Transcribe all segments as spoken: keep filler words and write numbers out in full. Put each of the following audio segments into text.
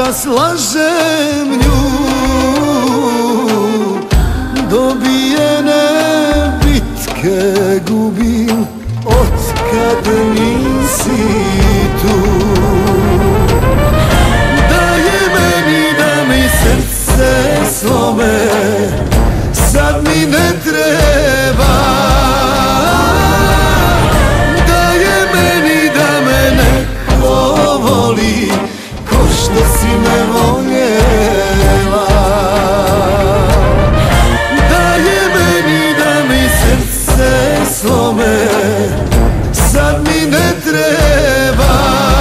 noćas lažem nju, dobijene bitke gubim otkad nisi tu. Daje meni da mi srce slome, sad mi ne treba. Daje meni da me neko voli ko što si me voljela. Daje meni da mi srce slome, sad mi ne treba.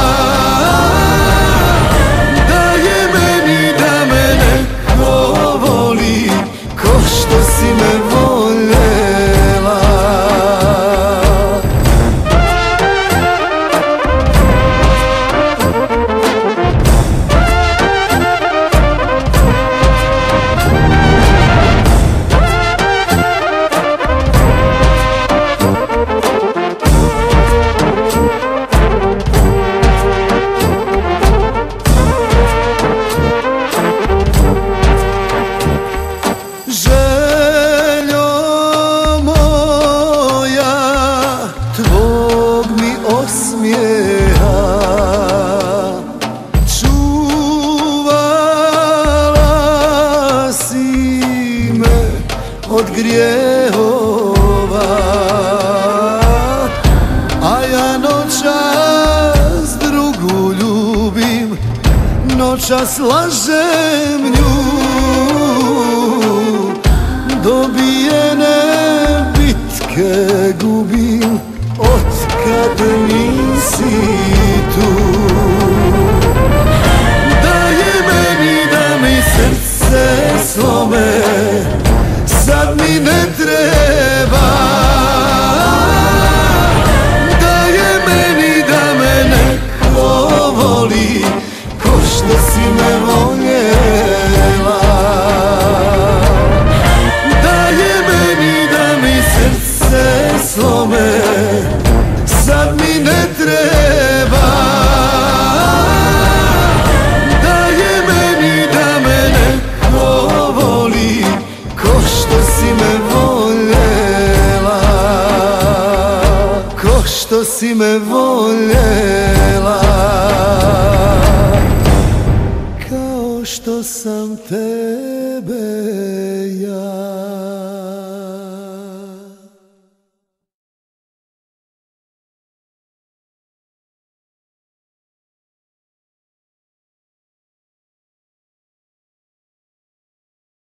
Daje meni da me neko voli ko što si me voljela. Čuvala si me od grijehova, a ja noćas drugu ljubim, noćas lažem nju, dobijene bitke gubim otkad nisi tu. Daje meni da mi srce slome, sad mi ne treba. Daje meni da me neko voli ko što si me voljela. Daje meni da mi srce slome, sad mi ne treba. Daje meni da me neko voli ko što si me voljela, ko što si me voljela, kao što sam te